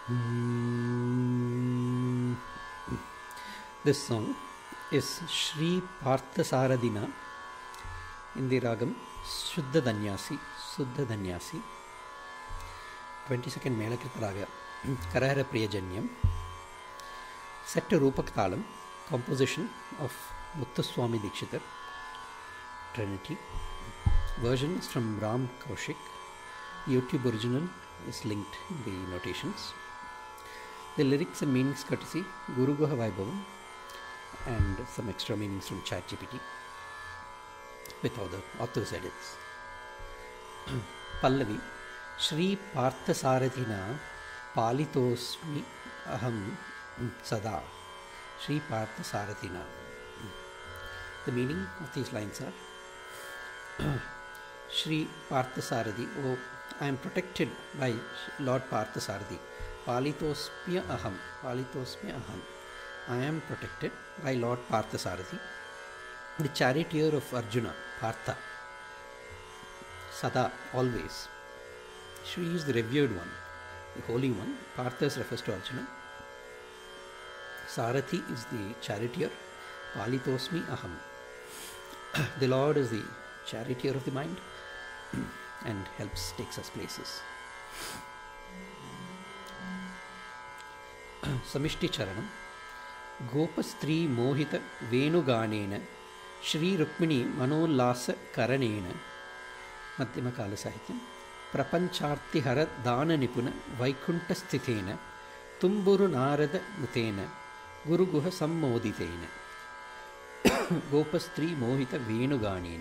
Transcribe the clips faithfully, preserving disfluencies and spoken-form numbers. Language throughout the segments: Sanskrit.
Mm. This song is Shri Parthasaradhina in the ragam Shuddha Dhanyasi, Shuddha Dhanyasi, twenty-second Melakrita raga, Karahara Priyajanyam, set to Rupak Talam, composition of Muthuswami Dikshitar, Trinity. Version is from Ram Kaushik. YouTube original is linked in the notations. The lyrics and meanings courtesy Guru Guha Vaibhavam and some extra meanings from ChatGPT with other authors' edits. Pallavi Shri Parthasaradhina Palitosmi Aham Sada. Shri Parthasaradhina. The meaning of these lines are Shri Parthasaradhi, oh, I am protected by Lord Parthasaradhi. Palitosmya aham, Palitosmya aham. I am protected by Lord Parthasaradhi, the charioteer of Arjuna, Partha. Sada, always. Shri is the revered one, the holy one. Parthas refers to Arjuna. Sarathi is the charioteer. Palitosmi aham. The Lord is the charioteer of the mind and helps, takes us places. Samishti Charanam Gopastri Mohita Venuganena Shri Rukmini Manolasa Karanena Madhyama Kala Sahityam Prapancharti Hara Dana Nipuna Vaikunta Sthitena Tumburu Narada Mutena Guru Guha Sammoditena Gopastri Mohita Venuganena.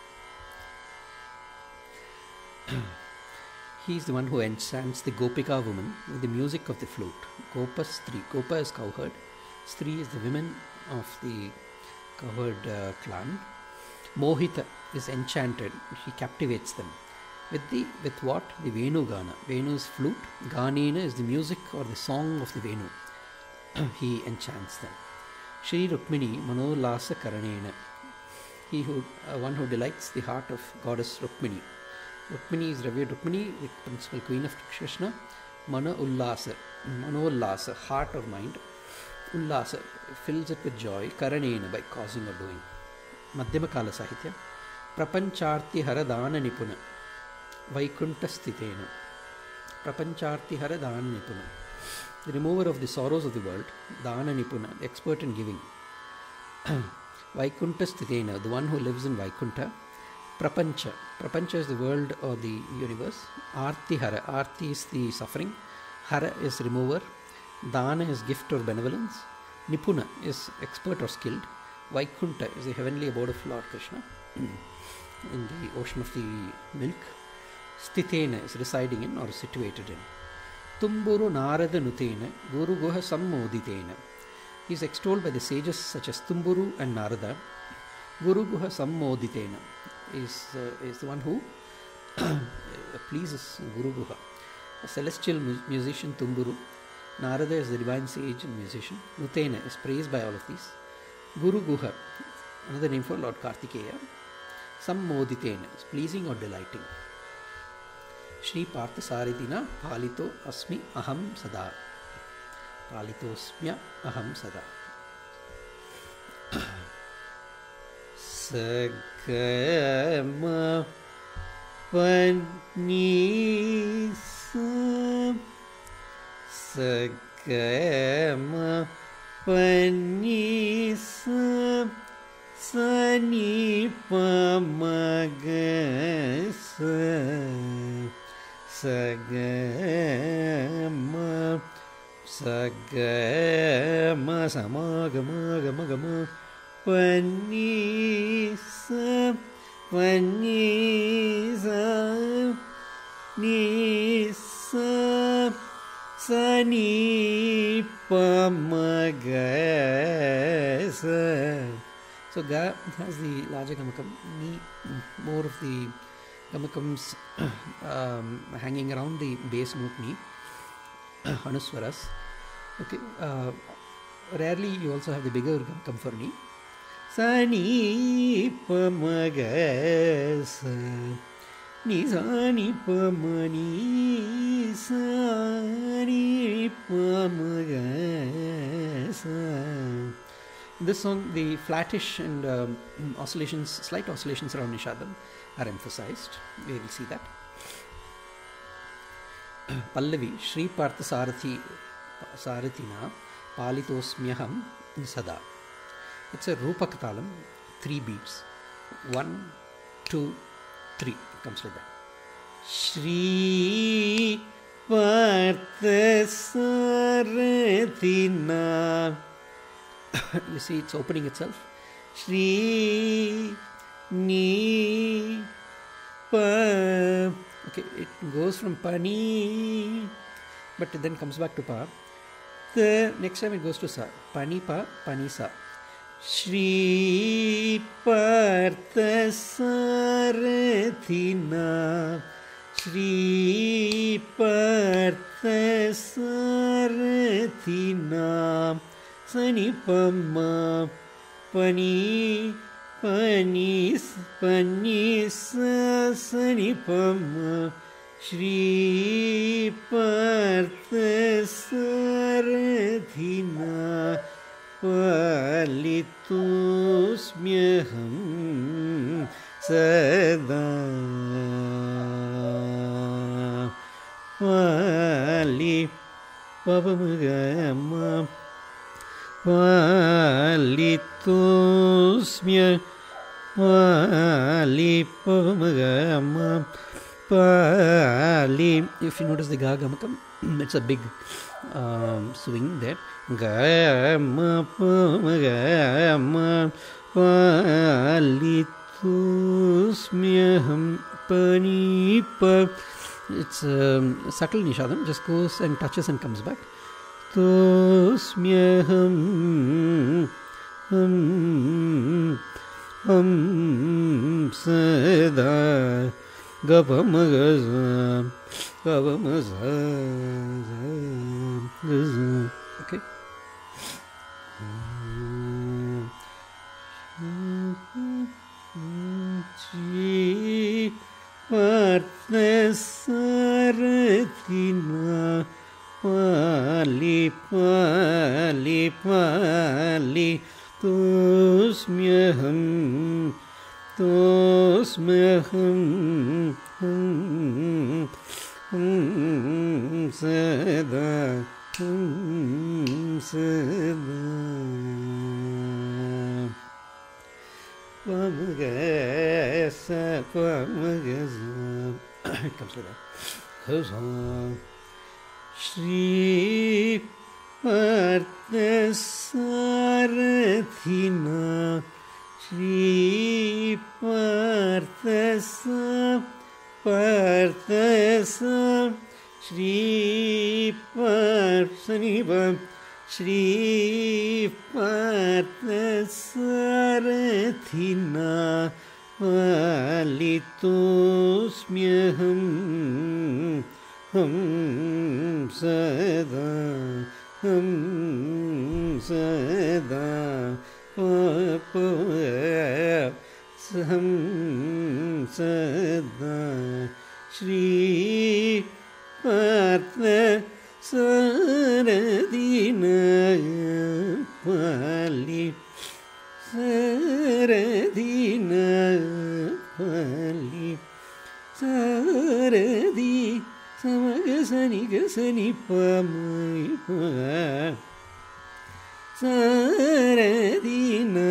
He is the one who enchants the Gopika woman with the music of the flute. Gopa Stri. Gopa is cowherd. Stri is the women of the cowherd uh, clan. Mohita is enchanted. He captivates them. With the with what? The Venu Gana. Venu is flute. Ganena is the music or the song of the Venu. He enchants them. Shri Rukmini Manolasa Karanena. He who, uh, one who delights the heart of goddess Rukmini. Rukmini is revered. Rukmini, the principal queen of Krishna. Mana Ullasa, Mano Ullasa, heart or mind. Ullasa fills it with joy. Karanena, by causing or doing. Madhyama Kala Sahitya. Prapancharti Haradana Nipuna. Vaikunta Sthitena. Prapancharti Haradana Nipuna. The remover of the sorrows of the world. Dana Nipuna, the expert in giving. Vaikunta Sthitena, the one who lives in Vaikunta. Prapancha. Prapancha is the world or the universe. Arti Hara. Arti is the suffering. Hara is remover. Dana is gift or benevolence. Nipuna is expert or skilled. Vaikunta is the heavenly abode of Lord Krishna in the ocean of the milk. Sthitena is residing in or situated in. Tumburu Narada Nutena Guru Guha Sammoditena. He is extolled by the sages such as Tumburu and Narada. Guru Guha Sammoditena is, uh, is the one who pleases Guru Guha. A celestial mu musician Tumburu. Narada is the divine sage and musician. Nutena is praised by all of these. Guru Guha, another name for Lord Kartikeya. Sammoditena is pleasing or delighting. Shri Parthasaradhina Palito Asmi Aham Sada. Palitosmya Aham Sada. Sagama Panisa Sagama Panisa Sani Pamagasa Sagama Sagama Samagama Gama Gama Panisa Panisa Nisa Sani Pamagasa. So Ga has the larger gamakam, Ni more of the gamakams um, hanging around the base note Ni, Anuswaras. Okay, uh, rarely you also have the bigger gamakam for Ni. Sani Pamagasa Ni Sani Pamani Sani In this song, the flattish and um, oscillations, slight oscillations around Nishadam are emphasized. We will see that. Pallavi, Shri Partha Sarathi Sarathina Palitosmyaham Sada. It's a Rupak Talam, three beats. One, two, three. It comes like that. Shri Partha Sarathina. You see, it's opening itself. Shri Ni Pa. Okay, it goes from Pani, but it then comes back to Pa. The next time it goes to Sa. Pani Pa, Pani Sa. Shri Partha Sarathina. Shri Partha Sarathina. Sani Pama Pani Pani Pani Sa Sani Pama Shri Partha Sarathina Palitosmyaham Sada Pali Pavamagama Palitosmya Pali Pavamagama Pali. If you notice the ga gamakam, it's a big um, swing there. Gama Pavamagama Palitosmyaham Panipa. It's um, a subtle nishadam, just goes and touches and comes back. Tosmyaham hum hum sada gavamagaza gavamaza. Okay. Shri Partha Sarathina Pali Pali Pali Tosmyaham Tosmyaham hum hum sada hum sada Pamagasa Pamagasa. It comes like that. Shri Partha Sarathina. Shri Partha Sa Partha Sa. Shri Partha Shri Partha Sarathina Palitosmyaham hum sada hum sada pa hum sada. Shri Partha Sarathina Pali Sarathina Pali Saradi Samagasani Gasani Pamai Pa Sarathina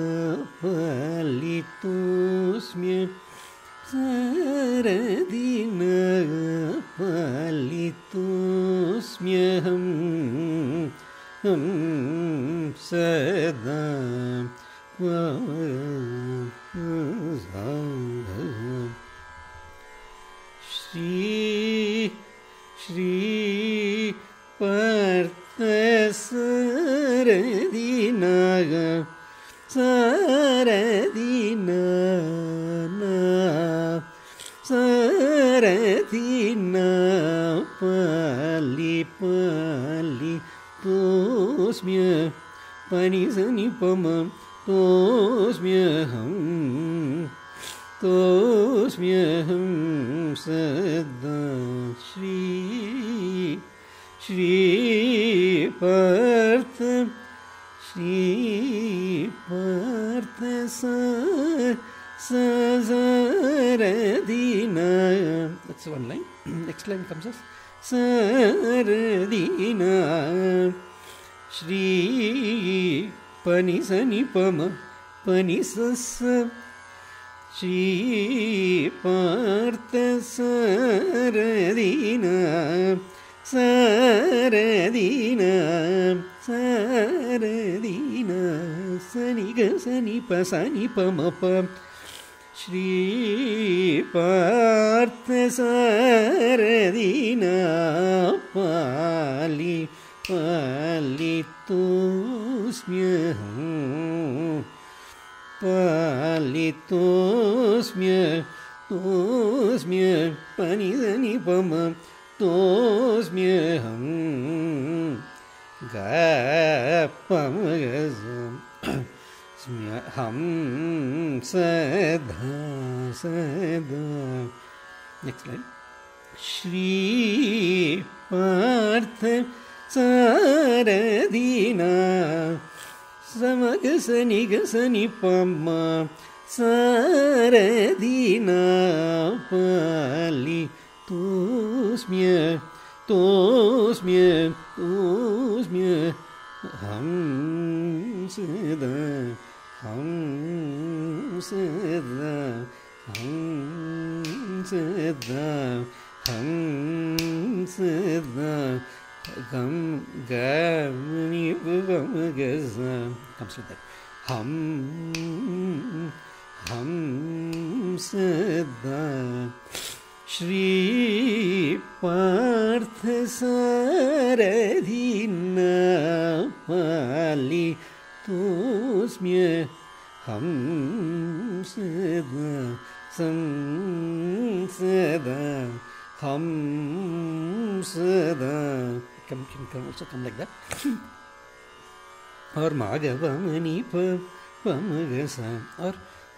Palitosmya Sarathina Palitosmyaham hum sada Shri Shri Partha Sarathina Sarathina Sarathina Pali Pali Tosmya Pani Sani Pama Tosmyaham Tosmyaham Sada. Shri Shri Partha Shri sa sa sa re di na. That's one line. Next line comes as sa re di na. Shri pani sa ni pa ma pani sa sa. Shri Partha Saradina Saradina Saradina Sani ga sani pa sani pa ma pa. Shri Partha Saradina Pali Pali Tusmyaham Palitosmya tosmya pani sani pama tosmyaham ga pama smyaham sada sada. Next line. Shri Partha Saradina Samaga sani ga sani pama Saradina Pali tosmya tosmya tosmya ham sada ham sada ham sada ham sada. Gam gam ni gam gaza comes with that. Hum hum sada. Shri Partha Saradina Pali tosmya ham sada sam sada ham sada. Come, can, can also come like that. Or Magavamani pa pamagasa or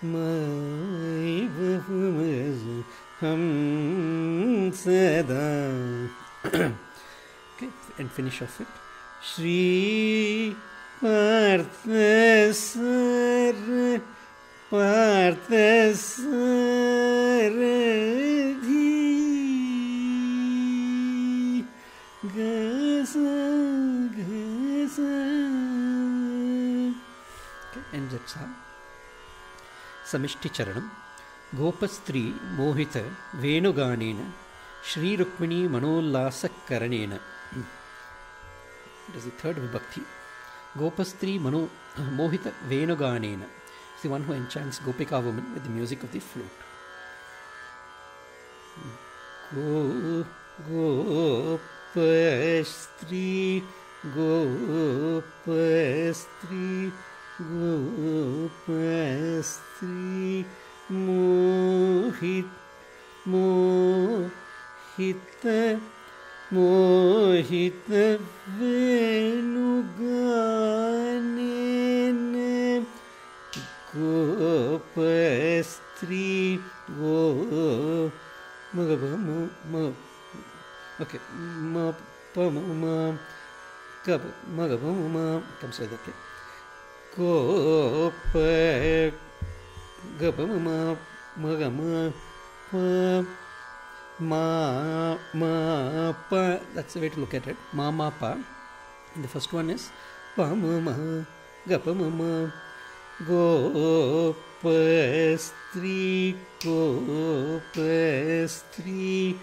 Maivamagasa ham sada. Okay, and finish off it. Shri Partha Sar Partha Saradhi Gasa Gasa. Okay, ends at Sam. Samishti Charanam. Gopastri Mohita Venuganena Shri Rukmini Manollasa Karanena. It is the third vibhakti. Gopastri Mano Mohita Venuganena. It's the one who enchants Gopika woman with the music of the flute. Go Gopastri Gopastri Gopastri Mohit Mohita Mohita Venuganena Gopastri Go Magabama Ma. Okay, ma pa ma ma gab magabama ma comes like that. Okay. Go pa gabama ma magama pa ma ma pa. That's the way to look at it. Ma ma pa. And the first one is pa ma ma gabama ma. Gopastri Gopastri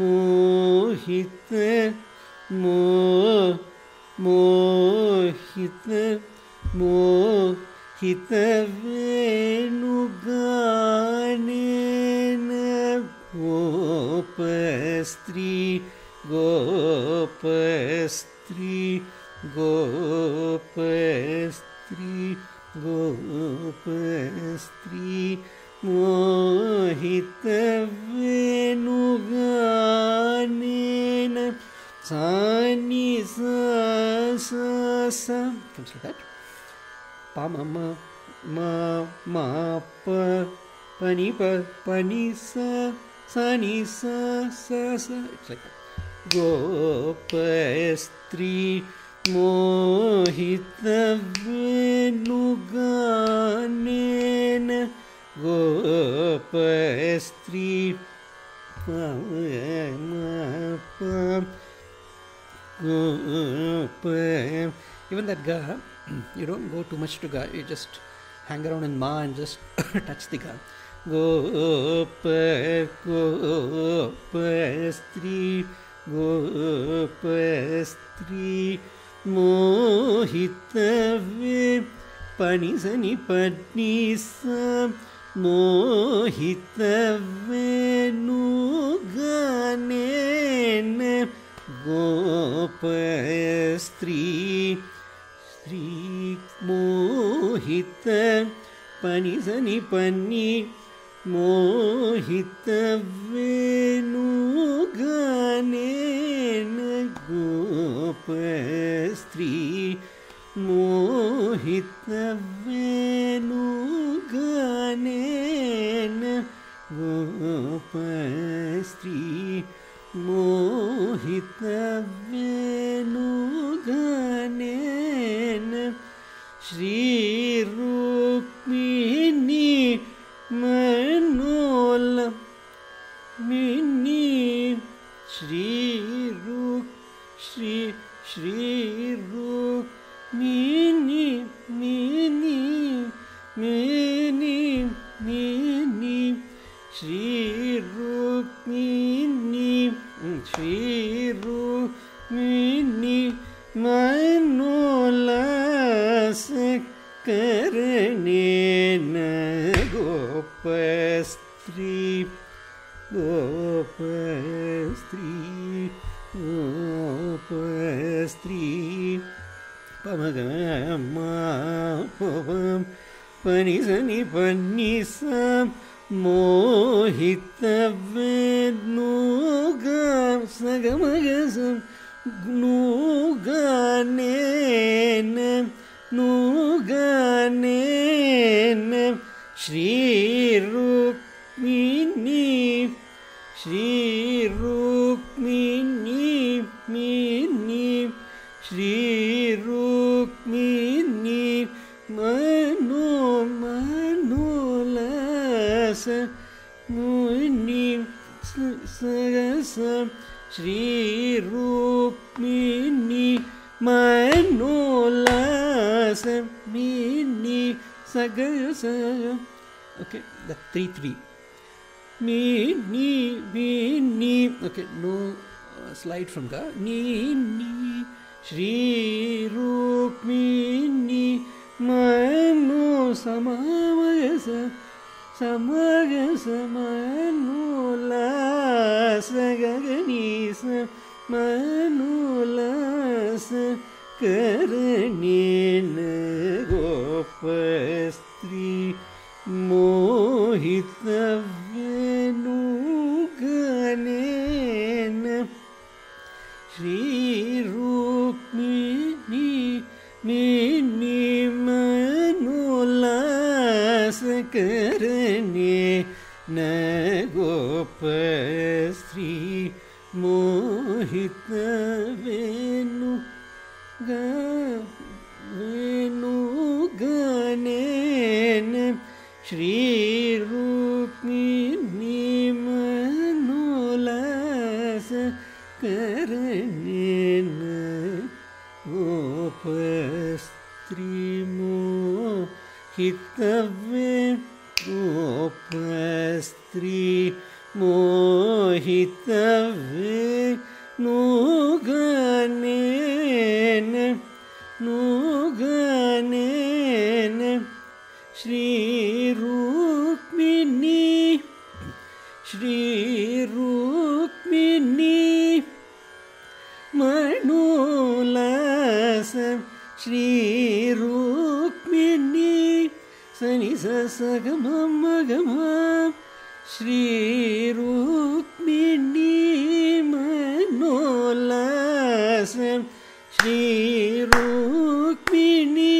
Mohita Mo Mohita Mohita Venuganena Gopastri Gopastri Gopastri Gopastri Mohita Venuganena Sani sa sa sa. Comes like that. Pa ma ma ma ma pa pa ni pa pa ni sa sa ni sa sa sa. It's like that. Gopastri मोहितवेणुगानेन गोपस्त्री even that ga, you don't go too much to ga, you just hang around in ma and just touch the ga. Gopa gopastri gopastri mohitave panisani padnisa mohitavenugane gopastri stri mohita panisani panni mohitavenugane gopastri mohitavenugane gopastri mohitavenugane Shri Rukmini Manola Mini Shri Ruk Shri Shri Rukmini Mini Mini Mini Shri Rukmini Shri Rukmini Manola Sakaranena Gopastri Gopastri Gopastri Pamagama Pavam Panisani Panisam Mohitavenugam Sagamagasam Nuganena Nuganena Shri Rukmini Shri Rukmini Mini Shri Rukmini Mano Manolasa Muni Sagasa Shri Rukmini Manolasa Mini Sagasa. Okay, that three three. Mini Mini. Okay, no uh, slide from ga. Ni Ni Shri Rukmini Mano Samagasa Samagasa Manolasa Gaganisa Manolasa Karanena Gopastri mohitavenugane Shri Rukmini Mini Manolasa Karanena Gopastri mohitavenugane Shri Rukmini Manolasa Karanena Gopastri mohitave Gopastri mohitavenugane Nugane Shri Rukmini Shri Rukmini Manolasa Shri Rukmini Sanisa Sagamamagama Shri Rukmini Manolasa Shri Rukmini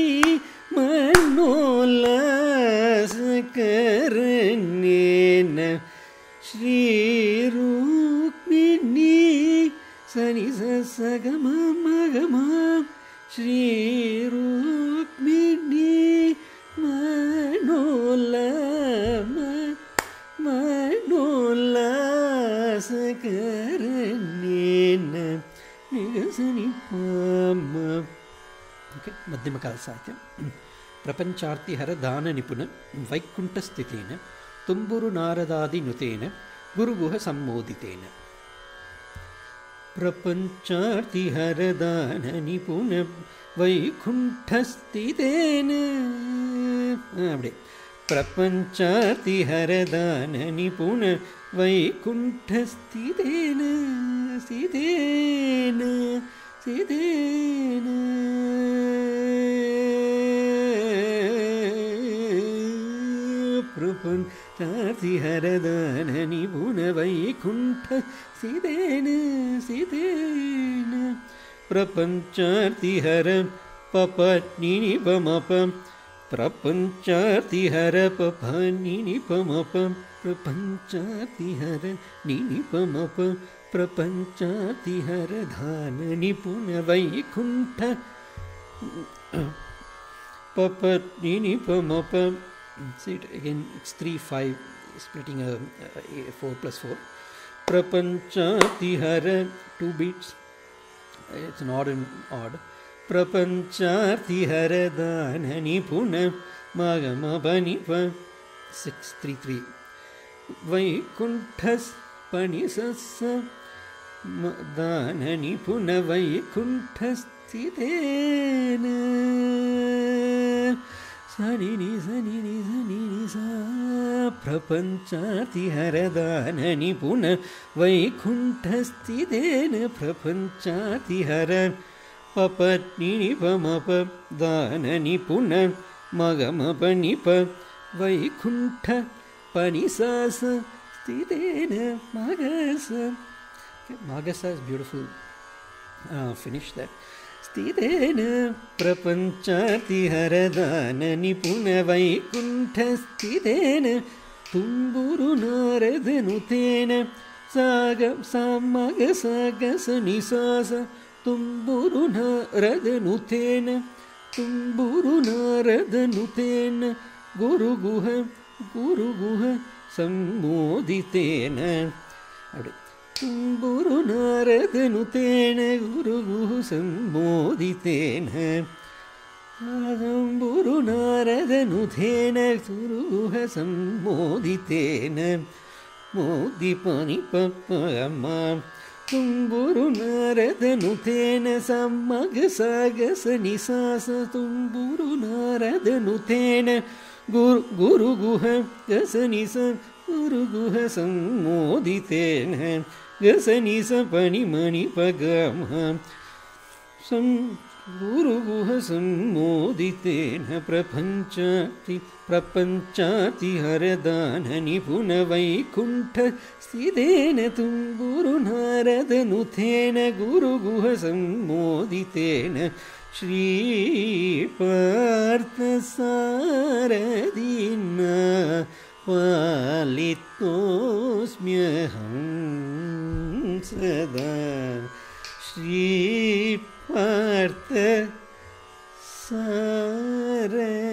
Manolasa Karanena Shri Rukmini Sanisa Sagamamagama Shri Rukmini Manolama Manolasakarnena Nigasani Pama. Okay, Madhyama Kala Sahityam. Prapancharti Hara Dana Nipuna Vaikunta Stithena Tumburu Naradadi Nutena Guru Guha Sammoditena. Prapancharti Hara Dana Nipuna Vaikunta Stithena. Prapancharti Hara Dana Nipuna Vaikunta Stithena. Stithena. Stithena. Prapancharti Hara Dana Nipuna Vaikunta Stithena. Stithena. Prapancharti Hara Papa Nini Pamapa. Prapancharti Hara Papa Nini Pamapa. Prapancharti Hara Nini Pamapa. Prapancharti Hara Dana Nipuna Vaikunta Papa Nini Pamapa. See it again, it's three five, splitting a, a, a four plus four. Prapancharti Hara, two beats, it's an odd and odd. Prapancharti Hara Dana Nipuna Magama Panipa, six three three. Vaikuntas Panisasa Dana Nipuna Vaikuntas Stithena. Sanini sanini sanini sa. Prapancharti Hara Dana Nipuna Vaikunta Stithena. Prapancharti Hara Papa Nini Pamapa Dana Nipuna Magama Panipa Vaikunta Panisasa Stithena. Magasa. Okay, Magasa is beautiful. Uh, finish that. Stithena. Prapancharti Hara Dana Nipuna Vaikunta Stithena. Tumburu Narada Nutena Saga Samaga Saga Sanisasa. Tumburu Narada Nutena. Tumburu Narada Nutena. Guru Guha Guru Guha Sammoditena. Tumburu Narada Nutena. Guru Guha Sammoditena. Tumburu Narada Nutena. Guru Guha Sammoditena. Modipani Papama. Tumburu Narada Nutena. Samaga Saga Sanisasa. Tumburu Narada Nutena. Guru Guru Guha Gasanisa. Guru Guha Sammoditena. Gasanisa Pani Mani Pagama. Sam Guru Guha Sammoditena. Prapancharti Prapancharti Hara Dana Nipuna Vaikunta Stithena. Tumburu Narada Nutena. Guru Guha Sammoditena. Shri Partha Saradina Valitosmyaham Sada. Shri Partha Saradina